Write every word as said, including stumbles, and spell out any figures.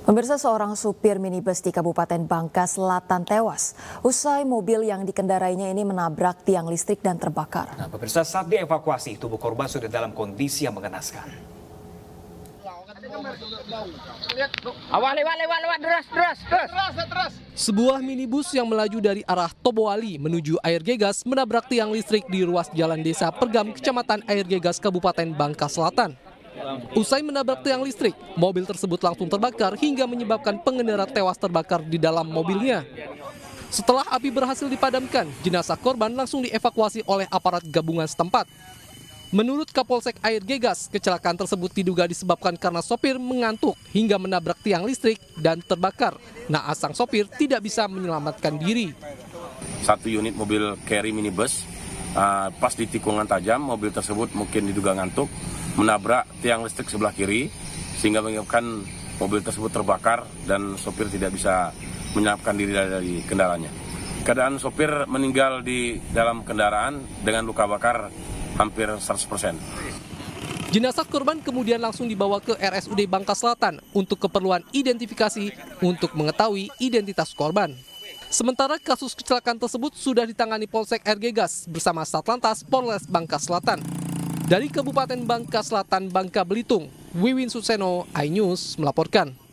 Pemirsa, seorang supir minibus di Kabupaten Bangka Selatan tewas usai mobil yang dikendarainya ini menabrak tiang listrik dan terbakar. Nah, pemirsa, saat dievakuasi, tubuh korban sudah dalam kondisi yang mengenaskan. Awal lewat lewat lewat deras deras deras. Sebuah minibus yang melaju dari arah Toboali menuju Air Gegas menabrak tiang listrik di ruas jalan desa Pergam, Kecamatan Air Gegas, Kabupaten Bangka Selatan. Usai menabrak tiang listrik, mobil tersebut langsung terbakar hingga menyebabkan pengendara tewas terbakar di dalam mobilnya. Setelah api berhasil dipadamkan, jenazah korban langsung dievakuasi oleh aparat gabungan setempat. Menurut Kapolsek Air Gegas, kecelakaan tersebut diduga disebabkan karena sopir mengantuk hingga menabrak tiang listrik dan terbakar. Naas sang sopir tidak bisa menyelamatkan diri. Satu unit mobil carry minibus, uh, pas di tikungan tajam, mobil tersebut mungkin diduga ngantuk, menabrak tiang listrik sebelah kiri, sehingga menyebabkan mobil tersebut terbakar dan sopir tidak bisa menyelamatkan diri dari kendaraannya. Keadaan sopir meninggal di dalam kendaraan dengan luka bakar hampir seratus persen. Jenazah korban kemudian langsung dibawa ke R S U D Bangka Selatan untuk keperluan identifikasi untuk mengetahui identitas korban. Sementara kasus kecelakaan tersebut sudah ditangani Polsek Air Gegas bersama Satlantas Polres Bangka Selatan. Dari Kabupaten Bangka Selatan, Bangka Belitung, Wiwin Suseno, iNews melaporkan.